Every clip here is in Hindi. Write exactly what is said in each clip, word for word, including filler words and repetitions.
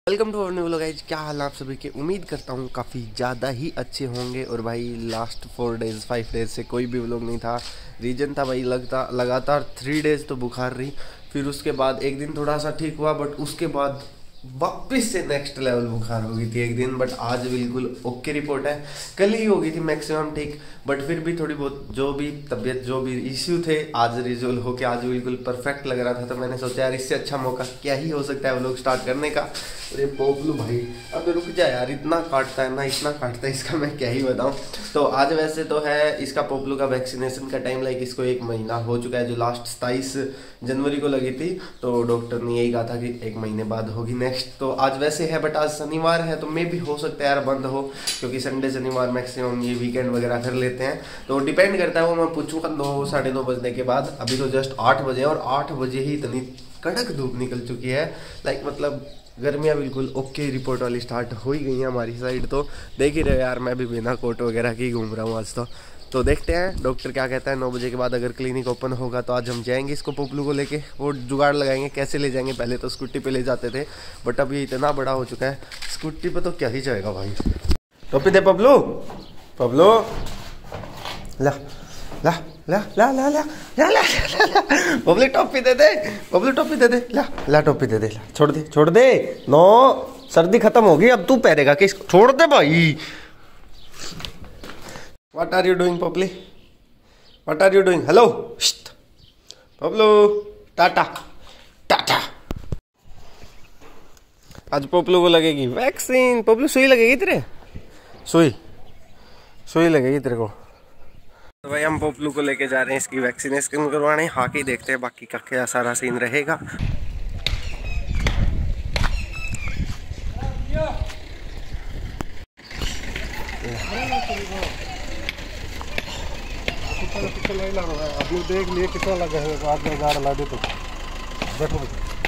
Welcome to our new vlog guys. क्या हाल आप सभी के? उम्मीद करता हूँ काफ़ी ज़्यादा ही अच्छे होंगे। और भाई last four days five days से कोई भी व्लॉग नहीं था। रीज़न था भाई लगता लगातार थ्री डेज़ तो बुखार रही, फिर उसके बाद एक दिन थोड़ा सा ठीक हुआ, बट उसके बाद वापस से नेक्स्ट लेवल बुखार हो गई थी एक दिन। बट आज बिल्कुल ओके रिपोर्ट है। कल ही हो गई थी मैक्सिमम ठीक, बट फिर भी थोड़ी बहुत जो भी तबीयत जो भी इश्यू थे आज रिजोल्व होके आज बिल्कुल परफेक्ट लग रहा था। तो मैंने सोचा यार इससे अच्छा मौका क्या ही हो सकता है व्लॉग स्टार्ट करने का। अरे पोपलू भाई अब रुक जा यार, इतना काटता है ना, इतना काटता है इसका मैं क्या ही बताऊं। तो आज वैसे तो है इसका पोपलू का वैक्सीनेशन का टाइम, लाइक इसको एक महीना हो चुका है, जो लास्ट सताईस जनवरी को लगी थी। तो डॉक्टर ने यही कहा था कि एक महीने बाद होगी नेक्स्ट। तो आज वैसे है, बट आज शनिवार है तो मे भी हो सकता है यार बंद हो, क्योंकि संडे शनिवार मैक्सिमम ये वीकेंड वगैरह कर लेते हैं। तो डिपेंड करता है, वो मैं पूछूंगा नौ साढ़े नौ बजने के बाद। अभी तो जस्ट आठ बजे और आठ बजे ही इतनी कड़क धूप निकल चुकी है, लाइक मतलब गर्मियाँ बिल्कुल ओके रिपोर्ट वाली स्टार्ट हो ही गई हैं हमारी साइड। तो देख ही रहे यार, मैं भी बिना कोट वगैरह की घूम रहा हूँ आज तो। तो देखते हैं डॉक्टर क्या कहता है। नौ बजे के बाद अगर क्लिनिक ओपन होगा तो आज हम जाएंगे इसको पोपलू को लेके, वो जुगाड़ लगाएंगे कैसे ले जाएंगे। पहले तो स्कूटी पे ले जाते थे, बट अब ये इतना बड़ा हो चुका है स्कूटी पे तो क्या ही जाएगा भाई। टोपी दे पबलू, पबलू ला ला ला ला ला ला ला ला ला पबलू टोपी दे दे, पबलू टोपी दे दे, ला ला टोपी दे दे, ला छोड़ दे छोड़ दे। नो सर्दी खत्म होगी, अब तू पहनेगा कि इसको? छोड़ दे भाई। What are you doing, Popli? What are you doing? Hello, Shht. Poplu, Tata Tata. आज पोपलू को लगेगी वैक्सीन। पोपलू सुई लगेगी तेरे, सुई सुई लगेगी तेरे को। तो भाई हम पोपलू को लेके जा रहे हैं इसकी वैक्सीनेशन करवाने। हाकी देखते हैं बाकी का क्या सारा सीन रहेगा। अभी देख लिए कितना लगा है, बाद में गाड़ ला दे तो देखो।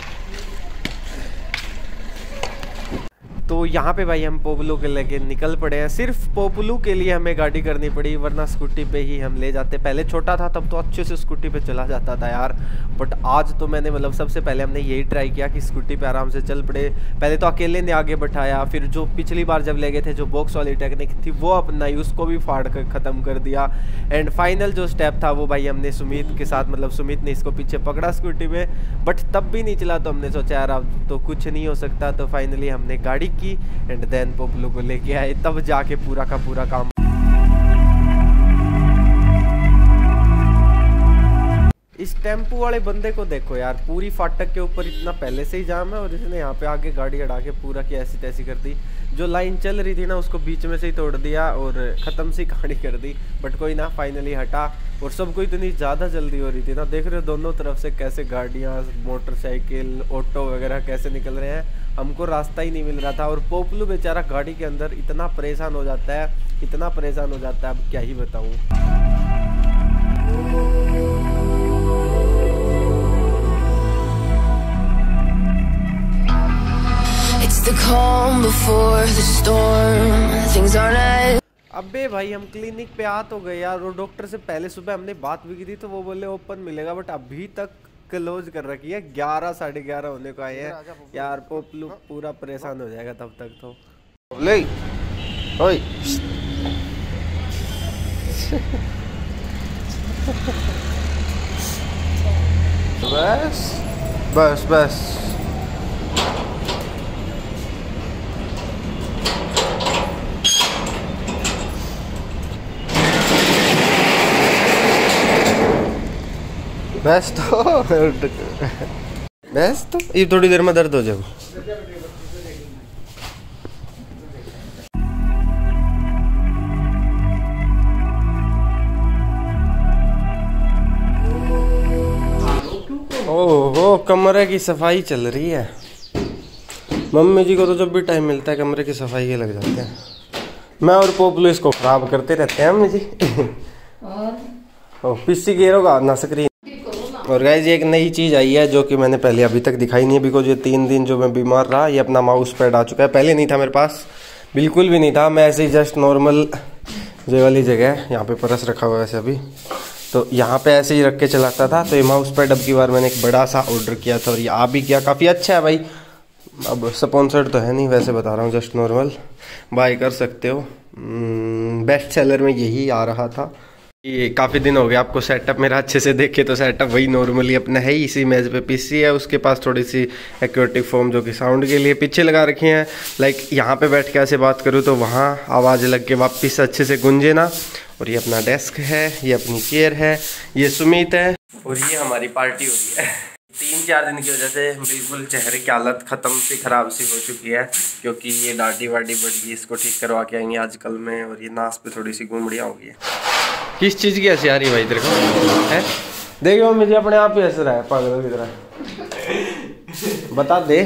तो यहाँ पे भाई हम पोपलू के लेके निकल पड़े हैं। सिर्फ पोपलू के लिए हमें गाड़ी करनी पड़ी, वरना स्कूटी पे ही हम ले जाते। पहले छोटा था तब तो अच्छे से स्कूटी पे चला जाता था यार, बट आज तो मैंने मतलब सबसे पहले हमने यही ट्राई किया कि स्कूटी पे आराम से चल पड़े। पहले तो अकेले ने आगे बैठाया, फिर जो पिछली बार जब ले गए थे जो बॉक्स वाली टेक्निक थी वो अपनाई, उसको भी फाड़ कर ख़त्म कर दिया। एंड फाइनल जो स्टेप था वो भाई हमने सुमित के साथ, मतलब सुमित ने इसको पीछे पकड़ा स्कूटी में, बट तब भी नहीं चला। तो हमने सोचा यार अब तो कुछ नहीं हो सकता। तो फाइनली हमने गाड़ी की एंड देन पोपलू को लेके आए, तब जाके पूरा का पूरा काम। इस टेम्पू वाले बंदे को देखो यार, पूरी फाटक के ऊपर इतना पहले से ही जाम है और इसने यहाँ पे आके गाड़ी अड़ा के पूरा की ऐसी तैसी कर दी। जो लाइन चल रही थी ना उसको बीच में से ही तोड़ दिया और ख़त्म सी कहानी कर दी। बट कोई ना, फाइनली हटा। और सबको इतनी ज़्यादा जल्दी हो रही थी ना, देख रहे हो दोनों तरफ से कैसे गाड़ियाँ, मोटरसाइकिल, ऑटो वगैरह कैसे निकल रहे हैं। हमको रास्ता ही नहीं मिल रहा था। और पोपलू बेचारा गाड़ी के अंदर इतना परेशान हो जाता है, इतना परेशान हो जाता है, अब क्या ही बताऊँ। The calm before the storm, things aren't. अबे भाई हम क्लिनिक पे आ तो गए यार, और डॉक्टर से पहले सुबह हमने बात भी की थी तो वो बोले ओपन मिलेगा, बट अभी तक क्लोज कर रखी है। ग्यारह साढ़े ग्यारह होने को आए हैं यार। पोपलू पूरा परेशान हो जाएगा तब तक तो। ले ओए बस बस बस बस तो बस तो ये थोड़ी देर में दर्द हो जाएगा। ओहो कमरे की सफाई चल रही है। मम्मी जी को तो जब भी टाइम मिलता है कमरे की सफाई के लग जाते हैं। मैं और पोपलू इसको खराब करते रहते हैं मम्मी जी। और पीसी गेरोगा ना स्क्रीन। और गाइस ये एक नई चीज़ आई है जो कि मैंने पहले अभी तक दिखाई नहीं है, बिकॉज ये तीन दिन जो मैं बीमार रहा ये अपना माउस पैड आ चुका है। पहले नहीं था मेरे पास, बिल्कुल भी नहीं था। मैं ऐसे ही जस्ट नॉर्मल जो वाली जगह है यहाँ पे परस रखा हुआ है वैसे अभी, तो यहाँ पे ऐसे ही रख के चलाता था। तो ये माउस पैड अब की बार मैंने एक बड़ा सा ऑर्डर किया था और ये आ भी किया, काफ़ी अच्छा है भाई। अब स्पॉन्सर्ड तो है नहीं, वैसे बता रहा हूँ, जस्ट नॉर्मल बाय कर सकते हो। बेस्ट सेलर में यही आ रहा था। ये काफ़ी दिन हो गए आपको सेटअप मेरा अच्छे से देखे तो सेटअप वही नॉर्मली अपना है ही, इसी मेज़ पे पीसी है, उसके पास थोड़ी सी एक्यूटिव फोम जो कि साउंड के लिए पीछे लगा रखे हैं। लाइक यहाँ पे बैठ के ऐसे बात करूँ तो वहाँ आवाज़ लग के वापस अच्छे से गूंजे ना। और ये अपना डेस्क है, ये अपनी चेयर है, ये सुमित है और ये हमारी पार्टी हो रही है। तीन चार दिन की वजह से बिल्कुल चेहरे की हालत ख़त्म सी ख़राब सी हो चुकी है, क्योंकि ये डांटी वाटी बढ़ गई, इसको ठीक करवा के आएंगे आजकल में। और ये नाक पे थोड़ी सी गुमड़ियाँ हो गई है। किस चीज़ की हंसी आ रही भाई तेरे को है? देखो मुझे अपने आप ही हंस रहा है पागलों की तरह। बता दे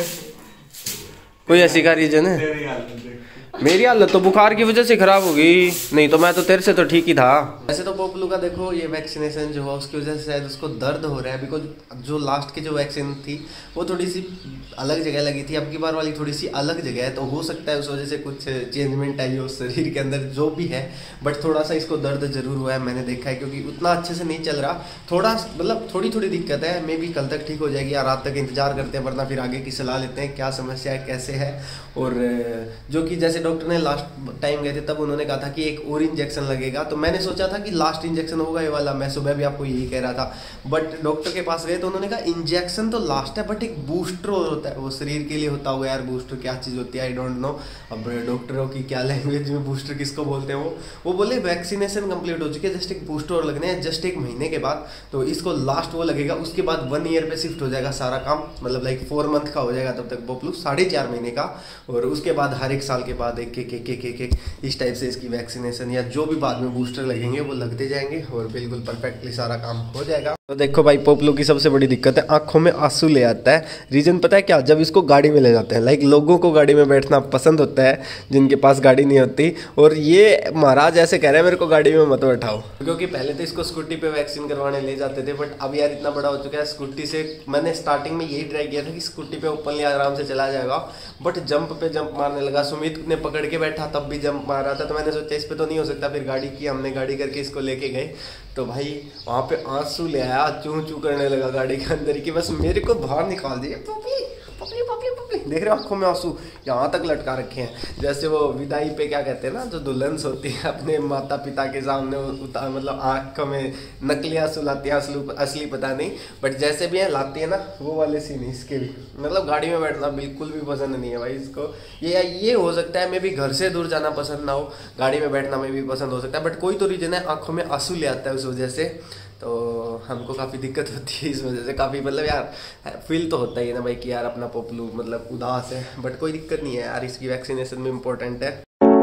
कोई हंसी का रीजन है? मेरी हालत तो बुखार की वजह से खराब हो गई, नहीं तो मैं तो तेरे से तो ठीक ही था। वैसे तो पोपलू का देखो ये वैक्सीनेशन जो हुआ उसकी वजह से शायद उसको दर्द हो रहा है, बिकॉज जो लास्ट की जो वैक्सीन थी वो थोड़ी सी अलग जगह लगी थी, अब की बार वाली थोड़ी सी अलग जगह है, तो हो सकता है उस वजह से कुछ चेंजमेंट आई हो शरीर के अंदर जो भी है। बट थोड़ा सा इसको दर्द जरूर हुआ है, मैंने देखा है, क्योंकि उतना अच्छे से नहीं चल रहा, थोड़ा मतलब थोड़ी थोड़ी दिक्कत है। मे बी कल तक ठीक हो जाएगी या रात तक इंतजार करते हैं, वरना फिर आगे की सलाह लेते हैं क्या समस्या है कैसे है। और जो कि जैसे डॉक्टर ने लास्ट टाइम गए थे तब उन्होंने कहा था कि एक और इंजेक्शन लगेगा, तो मैंने सोचा था कि लास्ट इंजेक्शन होगा ये वाला, मैं सुबह भी आपको यही कह रहा था। बट डॉक्टर के पास गए तो उन्होंने कहा इंजेक्शन तो लास्ट है, बट एक बूस्टर होता है, वो शरीर के लिए होता होगा यार। बूस्टर क्या चीज़ होती है आई डोंट नो, अब डॉक्टरों की क्या लैंग्वेज में बूस्टर किसको बोलते हैं। वो वो बोले वैक्सीनेशन कंप्लीट हो चुकी है, जस्ट एक बूस्टर और लगने हैं जस्ट एक महीने के बाद, तो इसको लास्ट वो लगेगा, उसके बाद वन ईयर पे शिफ्ट हो जाएगा सारा काम, मतलब लाइक फोर मंथ का हो जाएगा तब तक पोपलू, साढ़े चार महीने का। और उसके बाद हर एक साल के बाद एक एक एक एक एक एक इस टाइप से इसकी वैक्सीनेशन या जो भी बाद में बूस्टर लगेंगे वो लगते जाएंगे और बिल्कुल परफेक्टली सारा काम हो जाएगा। तो देखो भाई पोपलू की सबसे बड़ी दिक्कत है आंखों में आंसू ले आता है। रीजन पता है क्या? जब इसको गाड़ी में ले जाते हैं, लाइक लोगों को गाड़ी में बैठना पसंद होता है जिनके पास गाड़ी नहीं होती, और ये महाराज ऐसे कह रहे हैं मेरे को गाड़ी में मत बैठाओ, क्योंकि पहले तो इसको स्कूटी पे वैक्सीन करवाने ले जाते थे, बट अब यार इतना बड़ा हो चुका है स्कूटी से। मैंने स्टार्टिंग में यही ट्राई किया था कि स्कूटी पे ओपनली आराम से चला जाएगा, बट जंप पे जंप मारने लगा। सुमित ने पकड़ के बैठा तब भी जंप मार रहा था, तो मैंने सोचा इस पे तो नहीं हो सकता, फिर गाड़ी की, हमने गाड़ी करके इसको लेके गए, तो भाई वहाँ पे आंसू ले आया, चूं चूं करने लगा गाड़ी के अंदर की, बस मेरे को बाहर निकाल दिया। पपली पपली पपली पपली देख रहे हो आंखों में आंसू यहाँ तक लटका रखे हैं, जैसे वो विदाई पे क्या कहते हैं ना, जो दुल्हन होती है अपने माता पिता के सामने उतार, मतलब आंखों में नकली आंसू लाती है, असली असली पता नहीं, बट जैसे भी है लाती है ना, वो वाले सीन इसके भी। मतलब गाड़ी में बैठना बिल्कुल भी पसंद नहीं है भाई इसको। ये ये हो सकता है मे भी घर से दूर जाना पसंद ना हो, गाड़ी में बैठना में भी पसंद हो सकता है, बट कोई तो रीजन है आंखों में आंसू ले आता है उस वजह से, तो हमको काफ़ी दिक्कत होती है इस वजह से। काफ़ी मतलब यार फील तो होता ही है ना भाई कि यार अपना पोपलू मतलब उदास है, बट कोई दिक्कत नहीं है यार, इसकी वैक्सीनेशन भी इम्पोर्टेंट है।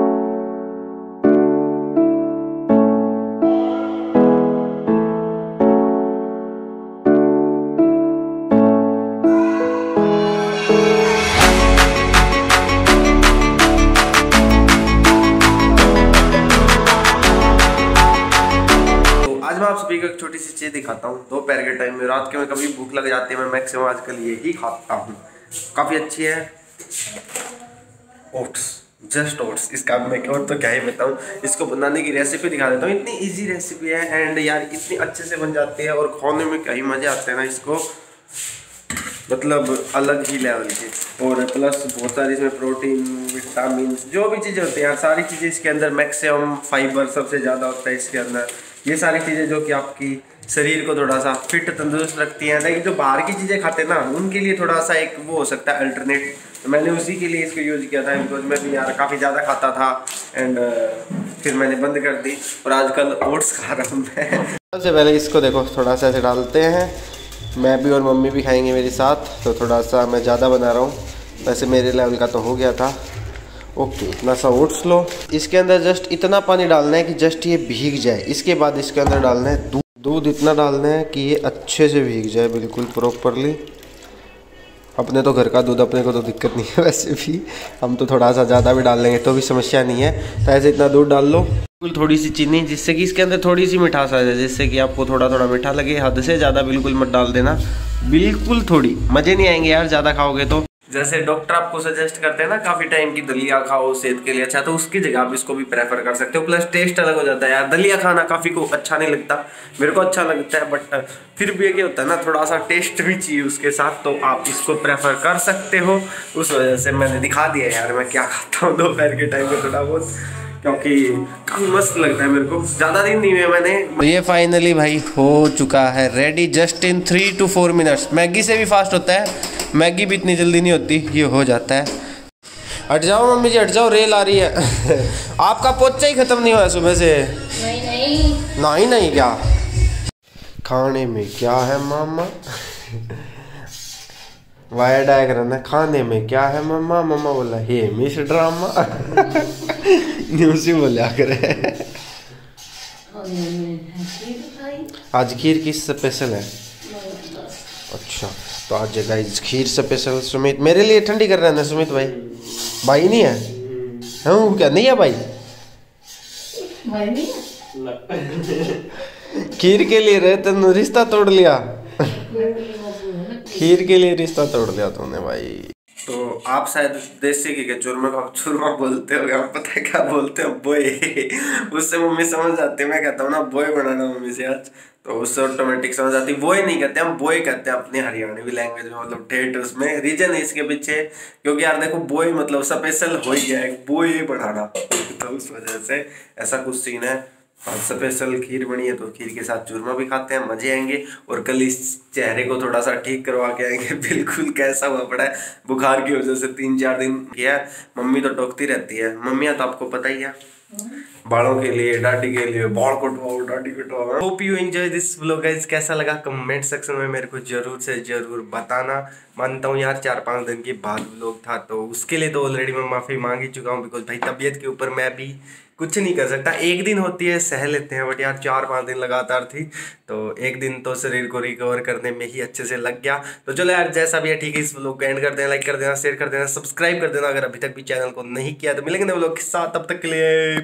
मैं आप सभी को एक छोटी सी चीज़ दिखाता हूँ। दोपहर के टाइम में, रात के में कभी भूख लग जाती है, मैं मैक्सिमम आजकल यही खाता हूँ, काफ़ी अच्छी है। ओट्स, जस्ट ओट्स, इसका मैं और तो क्या ही बताऊँ। इसको बनाने की रेसिपी दिखा देता हूँ, इतनी इजी रेसिपी है एंड यार इतनी अच्छे से बन जाती है और खाने में कई मज़े आते हैं ना इसको, मतलब अलग ही लेवल के। और प्लस बहुत सारी इसमें प्रोटीन, विटामिन, जो भी चीज़ें होती हैं यार, सारी चीज़ें इसके अंदर, मैक्सिमम फाइबर सबसे ज़्यादा होता है इसके अंदर। ये सारी चीज़ें जो कि आपकी शरीर को थोड़ा सा फिट तंदुरुस्त रखती हैं, लेकिन जो बाहर की चीज़ें खाते हैं ना उनके लिए थोड़ा सा एक वो हो सकता है अल्टरनेट, तो मैंने उसी के लिए इसको यूज़ किया था, बिकॉज मैं भी यार काफ़ी ज़्यादा खाता था एंड फिर मैंने बंद कर दी और आजकल ओट्स खा रहा हूँ मैं। सबसे पहले इसको देखो थोड़ा सा ऐसे डालते हैं, मैं भी और मम्मी भी खाएंगे मेरे साथ, तो थोड़ा सा मैं ज़्यादा बना रहा हूँ, वैसे मेरे लेवल का तो हो गया था। ओके, इतना सा ओट्स लो, इसके अंदर जस्ट इतना पानी डालना है कि जस्ट ये भीग जाए। इसके बाद इसके अंदर डालना है दूध, दूध इतना डालना है कि ये अच्छे से भीग जाए बिल्कुल प्रॉपरली। अपने तो घर का दूध, अपने को तो दिक्कत नहीं है, वैसे भी हम तो थोड़ा सा ज़्यादा भी डाल लेंगे तो भी समस्या नहीं है। तो ऐसे इतना दूध डाल लो, बिल्कुल थोड़ी सी चीनी, जिससे कि इसके अंदर थोड़ी सी मिठास आ जाए, जिससे कि आपको थोड़ा थोड़ा मीठा लगे। हद से ज़्यादा बिल्कुल मत डाल देना, बिल्कुल थोड़ी, मज़े नहीं आएंगे यार ज़्यादा खाओगे तो। जैसे डॉक्टर आपको सजेस्ट करते हैं ना काफी टाइम की दलिया खाओ सेहत के लिए अच्छा, तो उसकी जगह आप इसको भी प्रेफर कर सकते हो। प्लस टेस्ट अलग हो जाता है यार, दलिया खाना काफी को अच्छा नहीं लगता, मेरे को अच्छा लगता है, बट फिर भी ये होता है ना थोड़ा सा टेस्ट भी चाहिए उसके साथ, तो आप इसको प्रेफर कर सकते हो। उस वजह से मैंने दिखा दिया यार मैं क्या खाता हूँ दोपहर के टाइम में थोड़ा बहुत, क्योंकि काफी मस्त लगता है मेरे को। ज्यादा दिन नहीं हुए मैंने। तो ये फाइनली भाई हो चुका है ready, just in three two four minutes. Maggi से भी फास्ट होता है, मैगी भी इतनी जल्दी नहीं होती, ये हो जाता है। हट जाओ मम्मी जी, हट जाओ, रेल आ रही है। आपका पोचा ही खत्म नहीं हुआ सुबह से। नहीं नहीं नहीं नहीं क्या खाने में क्या है मामा? वाया डायग्राम है, खाने में क्या है मम्मा? मम्मा बोला हे मिस ड्रामा। न्यूज़ ही बोला करे। आज खीर किस स्पेशल है? अच्छा तो आज गाइस खीर स्पेशल। सुमित मेरे लिए ठंडी कर रहे हैं ना सुमित भाई? भाई नहीं है? हूँ क्या नहीं है भाई? भाई नहीं है? खीर के लिए रहे तो रिश्ता तोड़ लिया। खीर के लिए रिश्ता तोड़ लिया तूने भाई। तो आप शायद देसी घी के चूरमा को आप चूरमा बोलते हो, आप पता है क्या बोलते हो? बोए। उससे मम्मी समझ जाती है, मैं कहता हूँ ना बोए बनाना मम्मी से आज, तो उससे ऑटोमेटिक समझ आती है। बोए नहीं कहते हम, बोए कहते हैं अपनी हरियाणवी लैंग्वेज में, मतलब ठेठ उसमें। रीजन है इसके पीछे, क्योंकि यार देखो बोए मतलब स्पेशल हो ही गया है, बोए बनाना, तो उस वजह से ऐसा कुछ सीन है। और स्पेशल खीर बनी है तो खीर के साथ चूरमा भी खाते हैं, मजे आएंगे। और कल इस चेहरे को थोड़ा सा ठीक करवा के आएंगे। बिल्कुल कैसा हुआ पड़ा है बुखार की वजह से, तीन चार दिन किया। मम्मी तो टोकती रहती है, मम्मियाँ तो आपको पता ही है, बालों के लिए दाढ़ी के लिए बाल कटवाओ दाढ़ी कटवाओ। Hope you enjoy this vlog guys. कैसा लगा कमेंट सेक्शन में मेरे को जरूर से जरूर बताना। मानता हूँ यार चार पांच दिन के बाद व्लॉग था, तो उसके लिए तो ऑलरेडी मैं माफ़ी मांग ही चुका हूँ, बिकॉज भाई तबीयत के ऊपर मैं भी कुछ नहीं कर सकता। एक दिन होती है सह लेते हैं, बट यार चार पांच दिन लगातार थी, तो एक दिन तो शरीर को रिकवर करने में ही अच्छे से लग गया। तो चलो यार जैसा भी है ठीक है, इस व्लॉग को एंड कर देना, लाइक कर देना, शेयर कर देना, सब्सक्राइब कर देना अगर अभी तक भी चैनल को नहीं किया। तो मिलेंगे नए व्लॉग के साथ, तब तक के लिए